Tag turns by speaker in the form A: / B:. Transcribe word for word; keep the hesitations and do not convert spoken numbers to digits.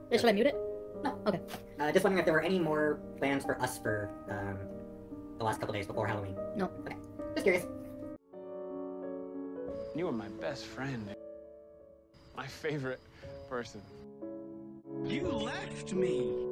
A: Yeah, should I mute it?
B: No.
A: Okay.
B: Uh, just wondering if there were any more plans for us for um, the last couple days before Halloween.
A: No.
B: Okay. Just curious.
C: You were my best friend. My favorite person.
D: You left me.